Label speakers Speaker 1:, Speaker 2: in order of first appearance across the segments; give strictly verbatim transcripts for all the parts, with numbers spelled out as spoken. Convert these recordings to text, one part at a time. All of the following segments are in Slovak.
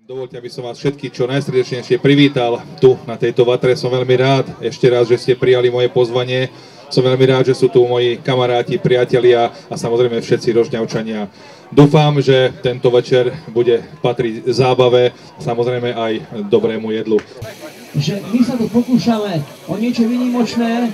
Speaker 1: Dovoľte, aby som vás všetkých čo najsrdečnejšie privítal tu na tejto vatre. Som veľmi rád ešte raz, že ste prijali moje pozvanie. Som veľmi rád, že sú tu moji kamaráti, priatelia a samozrejme všetci Rožňavčania. Dúfam, že tento večer bude patriť zábave, samozrejme aj dobrému jedlu.
Speaker 2: Že my sa tu pokúšame o niečo výnimočné.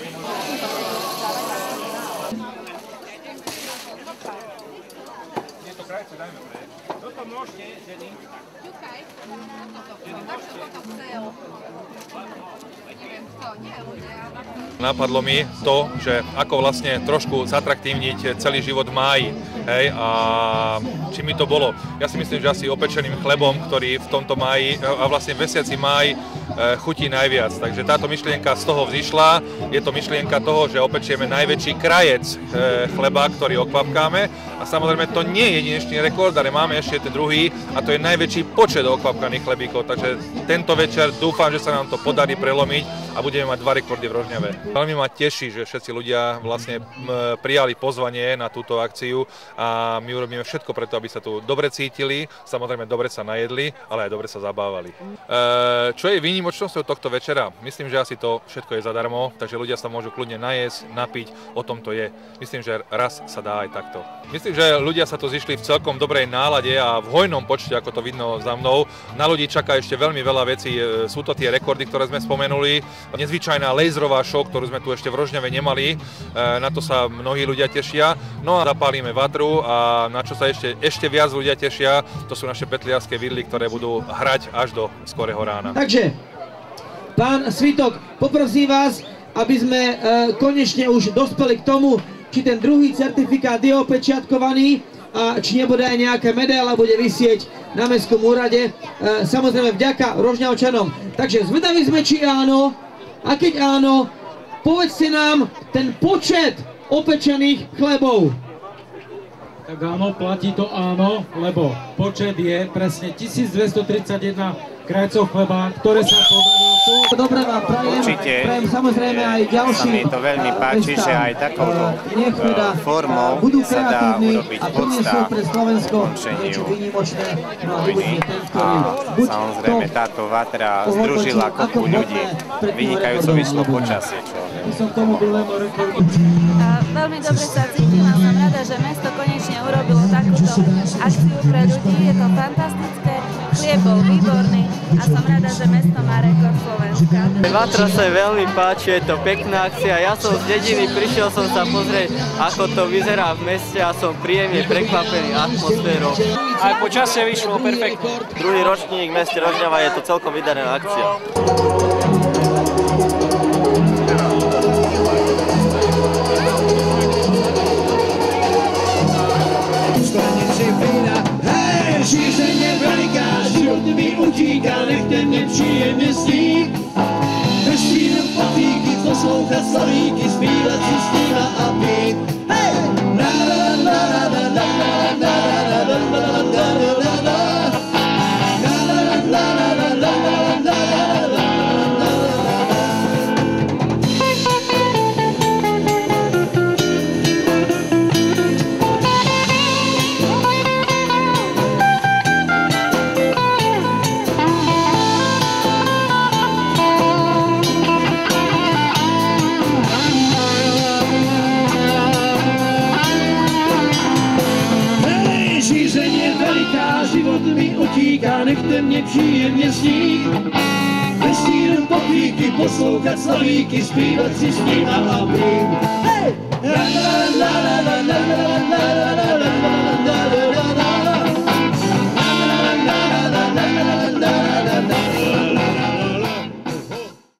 Speaker 1: Napadlo mi to, že ako vlastne trošku zatraktívniť celý život v máji. Hej, a či mi to bolo? Ja si myslím, že asi opečeným chlebom, ktorý v tomto máji a vlastne v mesiaci máj chutí najviac. Takže táto myšlienka z toho vzýšla. Je to myšlienka toho, že opečieme najväčší krajec chleba, ktorý okvapkáme. A samozrejme to nie je jedinečný rekord, ale máme ešte ten druhý a to je najväčší počet okvapkaných chlebíkov. Takže tento večer dúfam, že sa nám to podarí prelomiť a budeme mať dva rekordy v Rožňave. Veľmi ma teší, že všetci ľudia vlastne prijali pozvanie na túto akciu a my urobíme všetko preto, aby sa tu dobre cítili, samozrejme dobre sa najedli, ale aj dobre sa zabávali. Čo je výnimočnosťou tohto večera? Myslím, že asi to všetko je zadarmo, takže ľudia sa môžu kľudne najesť, napiť, o tom to je. Myslím, že raz sa dá aj takto. Myslím, že ľudia sa tu zišli v celkom dobrej nálade a v hojnom počte, ako to vidno za mnou. Na ľudí čaká ešte veľmi veľa vecí, sú to tie rekordy, ktoré sme spomenuli. Nezvyčajná laserová show, ktorú sme tu ešte v Rožňave nemali, na to sa mnohí ľudia tešia. No a zapálime vatru a na čo sa ešte, ešte viac ľudia tešia, to sú naše petliarské vidly, ktoré budú hrať až do skorého rána.
Speaker 2: Takže, pán Svitok, poprosím vás, aby sme e, konečne už dospeli k tomu, či ten druhý certifikát je opečiatkovaný a či nebude aj nejaká medaila bude visieť na mestskom úrade. E, samozrejme vďaka Rožňavčanom. Takže zvedaví sme, či áno. A keď áno, povedzte nám ten počet opečených chlebov.
Speaker 3: Tak áno, platí to áno, lebo počet je presne tisícdvestotridsaťjeden krajcov chleba, ktoré sa podarilo tu.
Speaker 2: Dobre vám prajem,
Speaker 4: Určite,
Speaker 2: prajem samozrejme aj ďalší.
Speaker 4: Sa mi to veľmi páči, že aj takouto
Speaker 2: teda,
Speaker 4: formou
Speaker 2: budú
Speaker 4: sa dá urobiť
Speaker 2: a
Speaker 4: podsta
Speaker 2: pre Slovensko
Speaker 4: ukončeniu
Speaker 2: výnimočné. No a,
Speaker 4: vojny. A samozrejme táto vatra združila kopu ľudí. Vynikajúco vyšlo počasie.
Speaker 5: Veľmi dobre sa cítim a som rada, že mesto konečne urobilo takúto akciu pre ľudí. Je to fantastické, chlieb bol výborný a som rada, že mesto má rekord Slovenska.
Speaker 6: Vatra sa veľmi páči, je to pekná akcia. Ja som z dediny, prišiel som sa pozrieť, ako to vyzerá v meste a som príjemne prekvapený atmosférou.
Speaker 7: Aj počasie vyšlo perfektne.
Speaker 6: Druhý ročník v meste Rožňava, je to celkom vydarená akcia.
Speaker 8: Šířeně veliká, život mi utíká, nechte mě příjemně snít. Bez týden potýky, poslouchat slavíky, zpívat si s nima a pít. Hej! La la la la la la la la la la la la la la la. La la la la la la la la la la. Život mi utíká, nechte mě příjemně snít. Bez týden potýky, poslouchat slavíky, zpívat si s nima a pít.